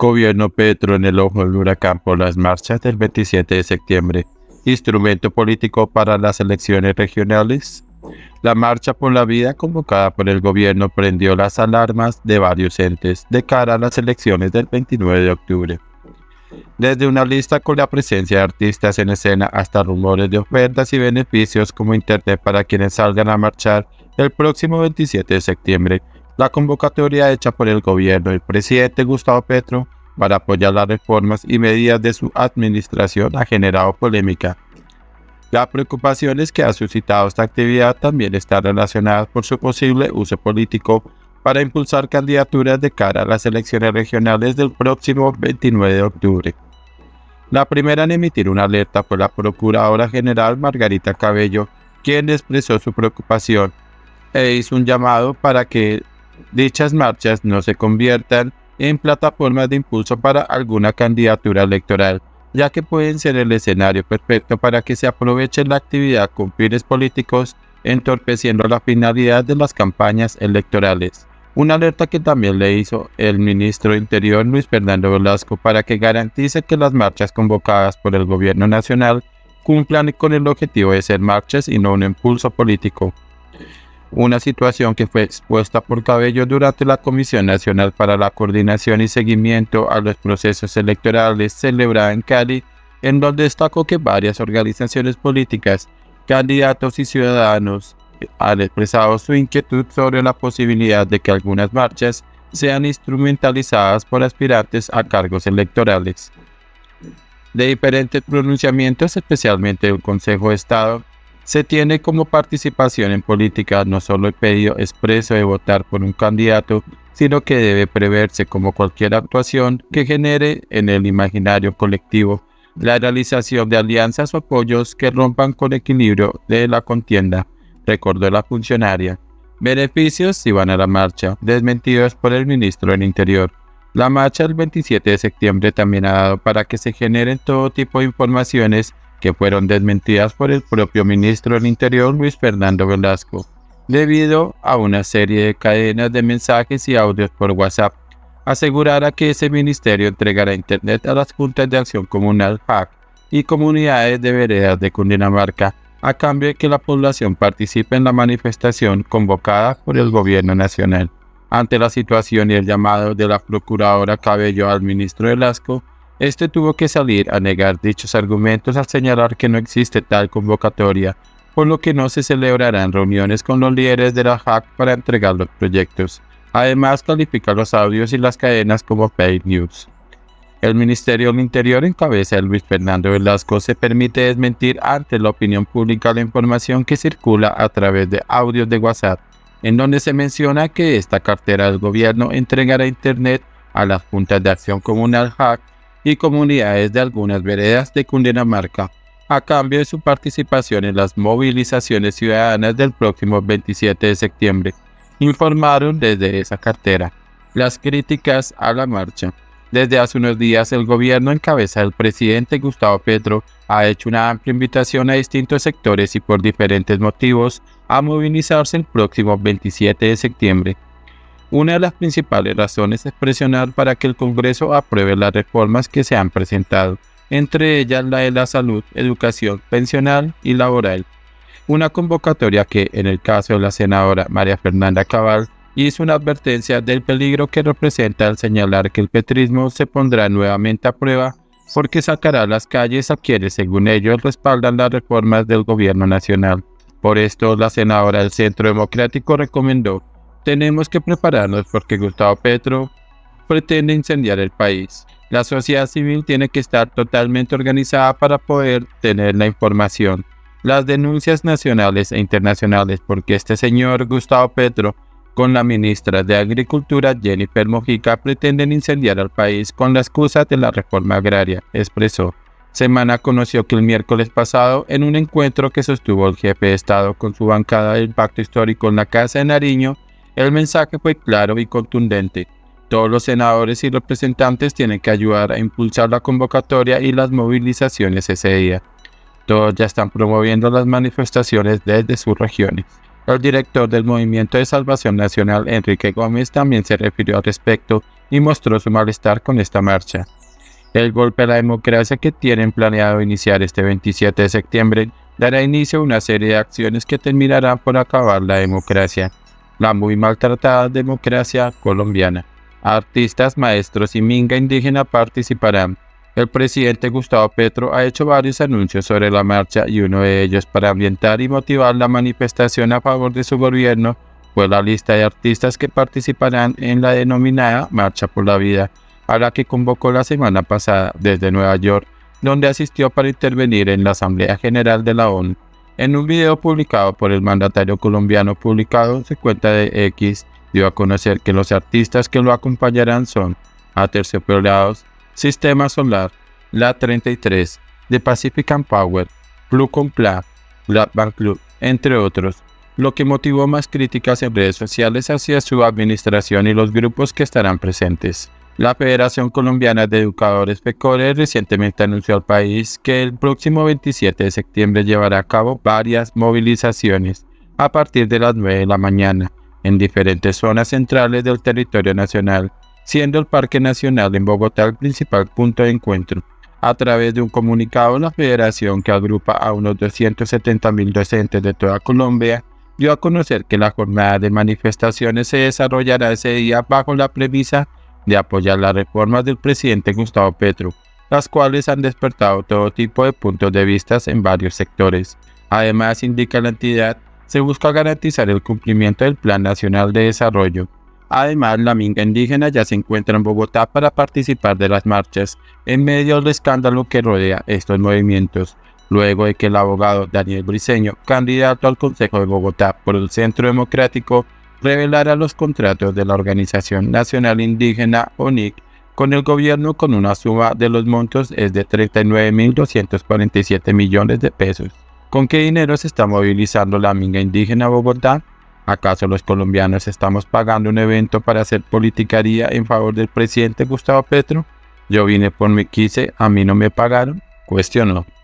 Gobierno Petro en el ojo del huracán por las marchas del 27 de septiembre. Instrumento político para las elecciones regionales. La Marcha por la Vida convocada por el gobierno prendió las alarmas de varios entes de cara a las elecciones del 29 de octubre. Desde una lista con la presencia de artistas en escena hasta rumores de ofertas y beneficios como internet para quienes salgan a marchar el próximo 27 de septiembre, la convocatoria hecha por el gobierno del presidente Gustavo Petro para apoyar las reformas y medidas de su administración ha generado polémica. Las preocupaciones que ha suscitado esta actividad también están relacionadas por su posible uso político para impulsar candidaturas de cara a las elecciones regionales del próximo 29 de octubre. La primera en emitir una alerta fue la Procuradora General Margarita Cabello, quien expresó su preocupación e hizo un llamado para que dichas marchas no se conviertan en plataformas de impulso para alguna candidatura electoral, ya que pueden ser el escenario perfecto para que se aproveche la actividad con fines políticos, entorpeciendo la finalidad de las campañas electorales. Una alerta que también le hizo el ministro de Interior Luis Fernando Velasco para que garantice que las marchas convocadas por el gobierno nacional cumplan con el objetivo de ser marchas y no un impulso político. Una situación que fue expuesta por Cabello durante la Comisión Nacional para la Coordinación y Seguimiento a los Procesos Electorales celebrada en Cali, en donde destacó que varias organizaciones políticas, candidatos y ciudadanos han expresado su inquietud sobre la posibilidad de que algunas marchas sean instrumentalizadas por aspirantes a cargos electorales. De diferentes pronunciamientos, especialmente del Consejo de Estado, se tiene como participación en política no solo el pedido expreso de votar por un candidato, sino que debe preverse como cualquier actuación que genere en el imaginario colectivo la realización de alianzas o apoyos que rompan con el equilibrio de la contienda, recordó la funcionaria. Beneficios si van a la marcha, desmentidos por el ministro del Interior. La marcha del 27 de septiembre también ha dado para que se generen todo tipo de informaciones que fueron desmentidas por el propio ministro del Interior Luis Fernando Velasco, debido a una serie de cadenas de mensajes y audios por WhatsApp. Asegurara que ese ministerio entregará internet a las juntas de acción comunal JAC y comunidades de veredas de Cundinamarca, a cambio de que la población participe en la manifestación convocada por el gobierno nacional. Ante la situación y el llamado de la Procuradora Cabello al ministro Velasco, este tuvo que salir a negar dichos argumentos al señalar que no existe tal convocatoria, por lo que no se celebrarán reuniones con los líderes de la JAC para entregar los proyectos. Además, califica los audios y las cadenas como fake news. El Ministerio del Interior, en cabeza de Luis Fernando Velasco, se permite desmentir ante la opinión pública la información que circula a través de audios de WhatsApp, en donde se menciona que esta cartera del gobierno entregará internet a las juntas de acción comunal JAC y comunidades de algunas veredas de Cundinamarca, a cambio de su participación en las movilizaciones ciudadanas del próximo 27 de septiembre, informaron desde esa cartera. Las críticas a la marcha. Desde hace unos días, el gobierno en cabeza del presidente Gustavo Petro ha hecho una amplia invitación a distintos sectores y por diferentes motivos a movilizarse el próximo 27 de septiembre. Una de las principales razones es presionar para que el Congreso apruebe las reformas que se han presentado, entre ellas la de la salud, educación, pensional y laboral. Una convocatoria que, en el caso de la senadora María Fernanda Cabal, hizo una advertencia del peligro que representa al señalar que el petrismo se pondrá nuevamente a prueba porque sacará a las calles a quienes, según ellos, respaldan las reformas del gobierno nacional. Por esto, la senadora del Centro Democrático recomendó: tenemos que prepararnos porque Gustavo Petro pretende incendiar el país. La sociedad civil tiene que estar totalmente organizada para poder tener la información, las denuncias nacionales e internacionales, porque este señor Gustavo Petro con la ministra de Agricultura Jennifer Mojica pretenden incendiar al país con la excusa de la reforma agraria, expresó. Semana conoció que el miércoles pasado, en un encuentro que sostuvo el jefe de Estado con su bancada del Pacto Histórico en la Casa de Nariño, el mensaje fue claro y contundente. Todos los senadores y representantes tienen que ayudar a impulsar la convocatoria y las movilizaciones ese día. Todos ya están promoviendo las manifestaciones desde sus regiones. El director del Movimiento de Salvación Nacional, Enrique Gómez, también se refirió al respecto y mostró su malestar con esta marcha. El golpe a la democracia que tienen planeado iniciar este 27 de septiembre dará inicio a una serie de acciones que terminarán por acabar la democracia, la muy maltratada democracia colombiana. Artistas, maestros y minga indígena participarán. El presidente Gustavo Petro ha hecho varios anuncios sobre la marcha y uno de ellos para ambientar y motivar la manifestación a favor de su gobierno fue la lista de artistas que participarán en la denominada Marcha por la Vida, a la que convocó la semana pasada desde Nueva York, donde asistió para intervenir en la Asamblea General de la ONU. En un video publicado por el mandatario colombiano publicado en su cuenta de X, dio a conocer que los artistas que lo acompañarán son Aterciopelados, Sistema Solar, La 33, The Pacific and Power, Blue Compla, Black Band Club, entre otros, lo que motivó más críticas en redes sociales hacia su administración y los grupos que estarán presentes. La Federación Colombiana de Educadores FECODE recientemente anunció al país que el próximo 27 de septiembre llevará a cabo varias movilizaciones a partir de las 9 de la mañana en diferentes zonas centrales del territorio nacional, siendo el Parque Nacional en Bogotá el principal punto de encuentro. A través de un comunicado, la federación, que agrupa a unos 270.000 docentes de toda Colombia, dio a conocer que la jornada de manifestaciones se desarrollará ese día bajo la premisa de apoyar las reformas del presidente Gustavo Petro, las cuales han despertado todo tipo de puntos de vista en varios sectores. Además, indica la entidad, se busca garantizar el cumplimiento del Plan Nacional de Desarrollo. Además, la minga indígena ya se encuentra en Bogotá para participar de las marchas, en medio del escándalo que rodea estos movimientos, luego de que el abogado Daniel Briceño, candidato al Consejo de Bogotá por el Centro Democrático, revelara los contratos de la Organización Nacional Indígena ONIC con el gobierno con una suma de los montos es de 39.247 millones de pesos. ¿Con qué dinero se está movilizando la minga indígena Bogotá? ¿Acaso los colombianos estamos pagando un evento para hacer politicaría en favor del presidente Gustavo Petro? Yo vine por mi quise, a mí no me pagaron, cuestionó.